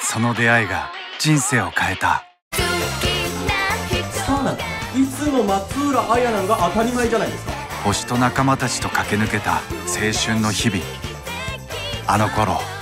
その出会いが人生を変えた。 スターなんかいつも松浦綾なんが当たり前じゃないですか。 星と仲間たちと駆け抜けた青春の日々。あの頃